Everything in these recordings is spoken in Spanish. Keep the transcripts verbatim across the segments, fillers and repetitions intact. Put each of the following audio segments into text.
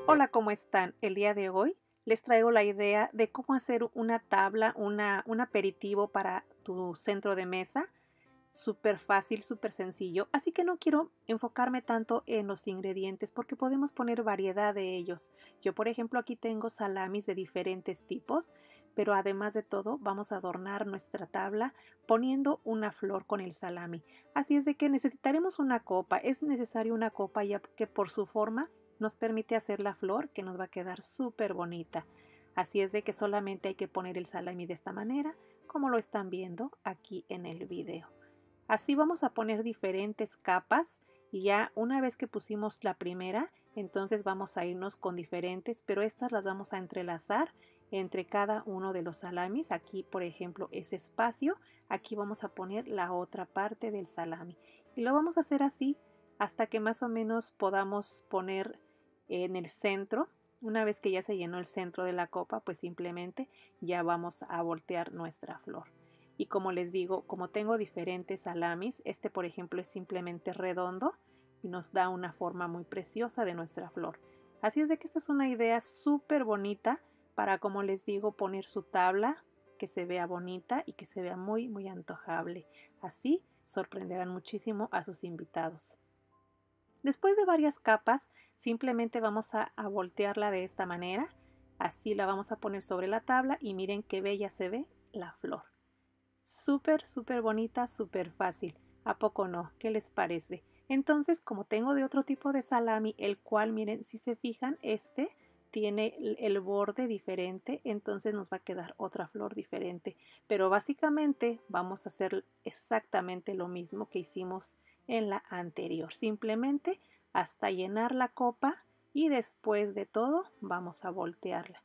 Hola, ¿cómo están? El día de hoy les traigo la idea de cómo hacer una tabla, una, un aperitivo para tu centro de mesa. Súper fácil, súper sencillo. Así que no quiero enfocarme tanto en los ingredientes porque podemos poner variedad de ellos. Yo, por ejemplo, aquí tengo salamis de diferentes tipos, pero además de todo vamos a adornar nuestra tabla poniendo una flor con el salami. Así es de que necesitaremos una copa. Es necesario una copa ya que por su forma nos permite hacer la flor que nos va a quedar súper bonita. Así es de que solamente hay que poner el salami de esta manera, como lo están viendo aquí en el video. Así vamos a poner diferentes capas y ya una vez que pusimos la primera, entonces vamos a irnos con diferentes, pero estas las vamos a entrelazar entre cada uno de los salamis. Aquí, por ejemplo, ese espacio, aquí vamos a poner la otra parte del salami. Y lo vamos a hacer así hasta que más o menos podamos poner en el centro. Una vez que ya se llenó el centro de la copa, pues simplemente ya vamos a voltear nuestra flor. Y como les digo, como tengo diferentes salamis, este por ejemplo es simplemente redondo y nos da una forma muy preciosa de nuestra flor. Así es de que esta es una idea súper bonita para, como les digo, poner su tabla, que se vea bonita y que se vea muy muy antojable. Así sorprenderán muchísimo a sus invitados. Después de varias capas, simplemente vamos a, a voltearla de esta manera. Así la vamos a poner sobre la tabla y miren qué bella se ve la flor. Súper, súper bonita, súper fácil. ¿A poco no? ¿Qué les parece? Entonces, como tengo de otro tipo de salami, el cual, miren, si se fijan, este tiene el borde diferente, entonces nos va a quedar otra flor diferente. Pero básicamente vamos a hacer exactamente lo mismo que hicimos en la anterior. Simplemente hasta llenar la copa y después de todo vamos a voltearla.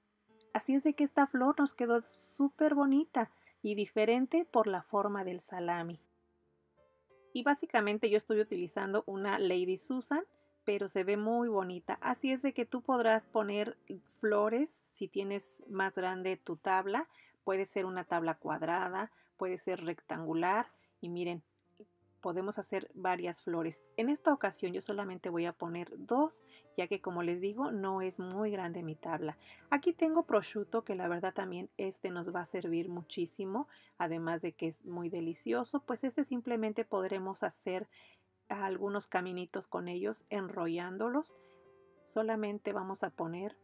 Así es de que esta flor nos quedó súper bonita y diferente por la forma del salami. Y básicamente yo estoy utilizando una Lady Susan, pero se ve muy bonita. Así es de que tú podrás poner flores si tienes más grande tu tabla. Puede ser una tabla cuadrada, puede ser rectangular. Y miren, podemos hacer varias flores. En esta ocasión yo solamente voy a poner dos, ya que como les digo no es muy grande mi tabla. Aquí tengo prosciutto, que la verdad también este nos va a servir muchísimo, además de que es muy delicioso. Pues este simplemente podremos hacer algunos caminitos con ellos enrollándolos. Solamente vamos a poner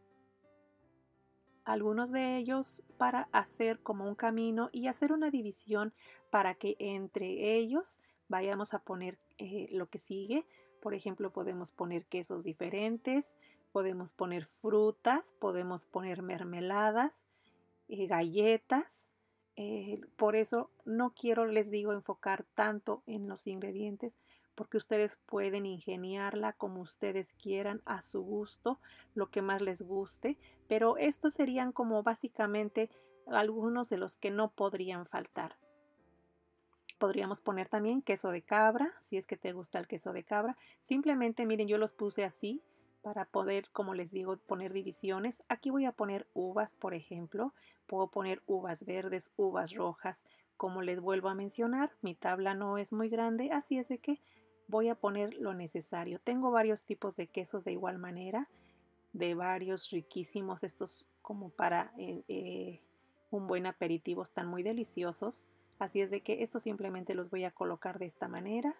algunos de ellos para hacer como un camino y hacer una división para que entre ellos vayamos a poner eh, lo que sigue. Por ejemplo, podemos poner quesos diferentes, podemos poner frutas, podemos poner mermeladas, eh, galletas. Eh, por eso no quiero, les digo, enfocar tanto en los ingredientes, porque ustedes pueden ingeniarla como ustedes quieran, a su gusto, lo que más les guste, pero estos serían como básicamente algunos de los que no podrían faltar. Podríamos poner también queso de cabra, si es que te gusta el queso de cabra. Simplemente, miren, yo los puse así para poder, como les digo, poner divisiones. Aquí voy a poner uvas, por ejemplo. Puedo poner uvas verdes, uvas rojas. Como les vuelvo a mencionar, mi tabla no es muy grande, así es de que voy a poner lo necesario. Tengo varios tipos de quesos de igual manera, de varios riquísimos, estos como para eh, eh, un buen aperitivo, están muy deliciosos. Así es de que estos simplemente los voy a colocar de esta manera,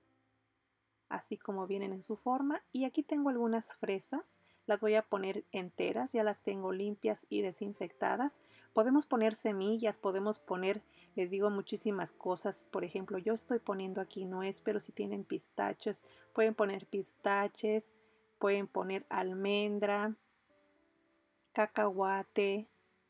así como vienen en su forma. Y aquí tengo algunas fresas, las voy a poner enteras, ya las tengo limpias y desinfectadas. Podemos poner semillas, podemos poner, les digo, muchísimas cosas. Por ejemplo, yo estoy poniendo aquí nuez, pero si tienen pistaches, pueden poner pistaches, pueden poner almendra, cacahuate.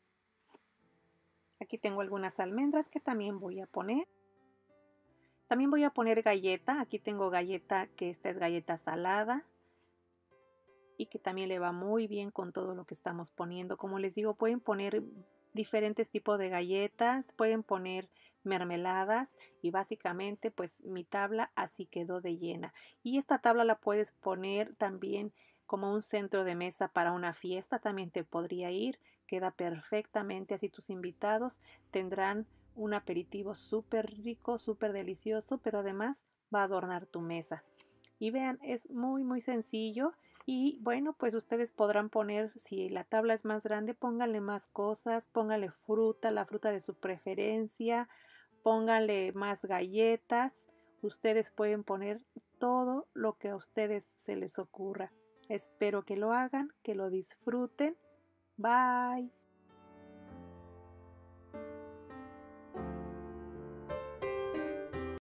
Aquí tengo algunas almendras que también voy a poner. También voy a poner galleta. Aquí tengo galleta, que esta es galleta salada y que también le va muy bien con todo lo que estamos poniendo. Como les digo, pueden poner diferentes tipos de galletas, pueden poner mermeladas y básicamente pues mi tabla así quedó de llena. Y esta tabla la puedes poner también como un centro de mesa para una fiesta, también te podría ir, queda perfectamente, así tus invitados tendrán un aperitivo súper rico, súper delicioso, pero además va a adornar tu mesa. Y vean, es muy muy sencillo. Y bueno, pues ustedes podrán poner, si la tabla es más grande, pónganle más cosas, pónganle fruta, la fruta de su preferencia, pónganle más galletas. Ustedes pueden poner todo lo que a ustedes se les ocurra. Espero que lo hagan, que lo disfruten. Bye.